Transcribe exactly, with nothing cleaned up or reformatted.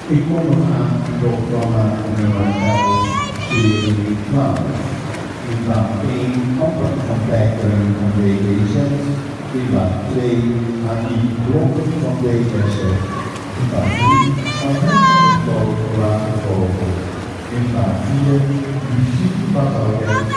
Ik kom het aan door programma nummer serie twaalf. In vraag één afdracht van Pijkeren van D D Z. In vraag twee aan die blokken van D S F. In vraag drie aan het Watervogel. In vraag vier muziekbouwwerk